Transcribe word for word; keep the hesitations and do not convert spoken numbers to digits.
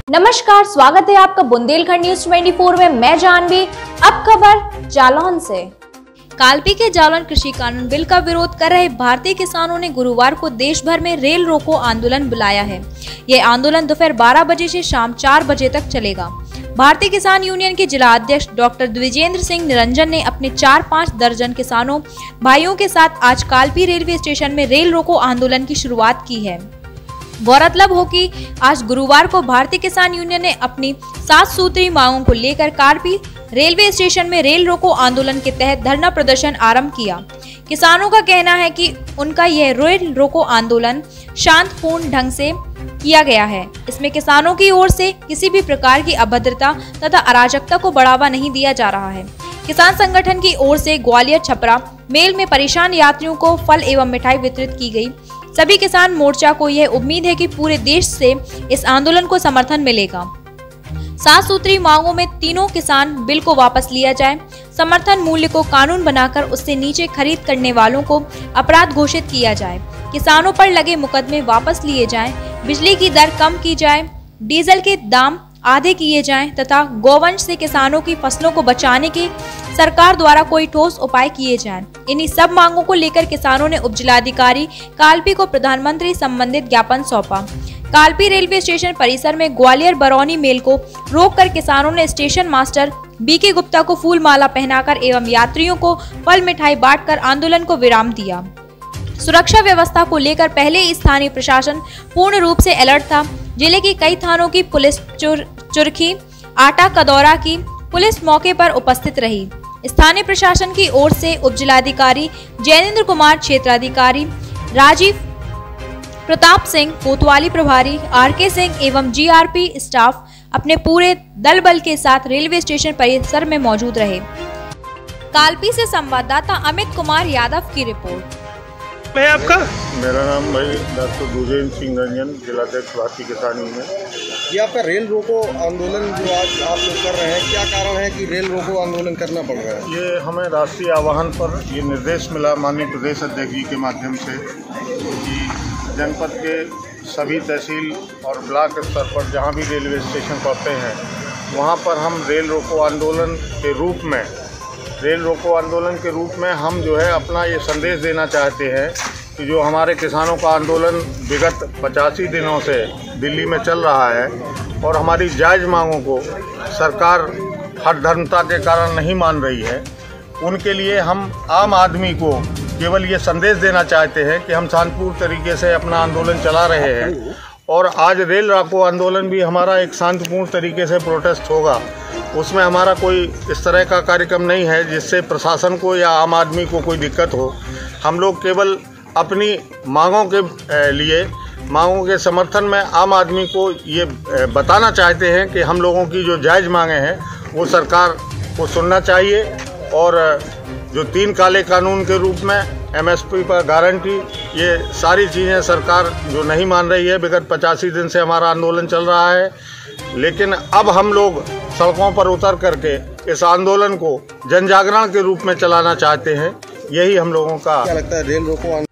नमस्कार, स्वागत है आपका बुंदेलखंड न्यूज चौबीस में। मैं जानवी। अब खबर जालौन से। कालपी के जालौन कृषि कानून बिल का विरोध कर रहे भारतीय किसानों ने गुरुवार को देश भर में रेल रोको आंदोलन बुलाया है। ये आंदोलन दोपहर बारह बजे से शाम चार बजे तक चलेगा। भारतीय किसान यूनियन के जिला अध्यक्ष डॉक्टर द्विजेंद्र सिंह निरंजन ने अपने चार पाँच दर्जन किसानों भाइयों के साथ आज कालपी रेलवे स्टेशन में रेल रोको आंदोलन की शुरुआत की है। गौरतलब हो कि आज गुरुवार को भारतीय किसान यूनियन ने अपनी सात सूत्री मांगों को लेकर कालपी रेलवे स्टेशन में रेल रोको आंदोलन के तहत धरना प्रदर्शन आरंभ किया। किसानों का कहना है कि उनका यह रेल रोको आंदोलन शांतिपूर्ण ढंग से किया गया है। इसमें किसानों की ओर से किसी भी प्रकार की अभद्रता तथा अराजकता को बढ़ावा नहीं दिया जा रहा है। किसान संगठन की ओर से ग्वालियर छपरा मेल में परेशान यात्रियों को फल एवं मिठाई वितरित की गई। सभी किसान मोर्चा को यह उम्मीद है कि पूरे देश से इस आंदोलन को समर्थन मिलेगा। सात सूत्री मांगों में तीनों किसान बिल को वापस लिया जाए, समर्थन मूल्य को कानून बनाकर उससे नीचे खरीद करने वालों को अपराध घोषित किया जाए, किसानों पर लगे मुकदमे वापस लिए जाएं, बिजली की दर कम की जाए, डीजल के दाम आधे किए जाएं तथा गौवंश से किसानों की फसलों को बचाने के सरकार द्वारा कोई ठोस उपाय किए जाएं। इन्हीं सब मांगों को लेकर किसानों ने उपजिलाधिकारी कालपी को प्रधानमंत्री संबंधित ज्ञापन सौंपा। कालपी रेलवे स्टेशन परिसर में ग्वालियर बरौनी मेल को रोककर किसानों ने स्टेशन मास्टर बीके गुप्ता को फूल माला पहनाकर एवं यात्रियों को फल मिठाई बांटकर आंदोलन को विराम दिया। सुरक्षा व्यवस्था को लेकर पहले ही स्थानीय प्रशासन पूर्ण रूप से अलर्ट था। जिले की कई थानों की पुलिस चुर, चुरखी आटा कदौरा की पुलिस मौके पर उपस्थित रही। स्थानीय प्रशासन की ओर से उपजिलाधिकारी जैनेन्द्र कुमार, क्षेत्राधिकारी राजीव प्रताप सिंह, कोतवाली प्रभारी आर के सिंह एवं जीआरपी स्टाफ अपने पूरे दल बल के साथ रेलवे स्टेशन परिसर में मौजूद रहे। कालपी से संवाददाता अमित कुमार यादव की रिपोर्ट। है आपका? मेरा नाम भाई डॉक्टर द्विजेंद्र सिंह निरंजन, जिलाध्यक्ष भारतीय किसान यूनियन। ये आपका रेल रोको आंदोलन जो आज आप लोग कर रहे हैं, क्या कारण है कि रेल रोको आंदोलन करना पड़ रहा है? ये हमें राष्ट्रीय आह्वान पर ये निर्देश मिला माननीय प्रदेश अध्यक्ष जी के माध्यम से कि जनपद के सभी तहसील और ब्लॉक स्तर पर जहाँ भी रेलवे स्टेशन पड़ते हैं वहाँ पर हम रेल रोको आंदोलन के रूप में रेल रोको आंदोलन के रूप में हम जो है अपना ये संदेश देना चाहते हैं कि जो हमारे किसानों का आंदोलन विगत पचासी दिनों से दिल्ली में चल रहा है और हमारी जायज़ मांगों को सरकार हर धर्मता के कारण नहीं मान रही है, उनके लिए हम आम आदमी को केवल ये संदेश देना चाहते हैं कि हम शांतिपूर्ण तरीके से अपना आंदोलन चला रहे हैं और आज रेल रोको आंदोलन भी हमारा एक शांतिपूर्ण तरीके से प्रोटेस्ट होगा। उसमें हमारा कोई इस तरह का कार्यक्रम नहीं है जिससे प्रशासन को या आम आदमी को कोई दिक्कत हो। हम लोग केवल अपनी मांगों के लिए मांगों के समर्थन में आम आदमी को ये बताना चाहते हैं कि हम लोगों की जो जायज़ मांगें हैं वो सरकार को सुनना चाहिए और जो तीन काले कानून के रूप में एमएसपी पर गारंटी, ये सारी चीज़ें सरकार जो नहीं मान रही है। विगत पचासी दिन से हमारा आंदोलन चल रहा है, लेकिन अब हम लोग सड़कों पर उतर करके इस आंदोलन को जन जागरण के रूप में चलाना चाहते हैं। यही हम लोगों का। क्या लगता है रेल रोको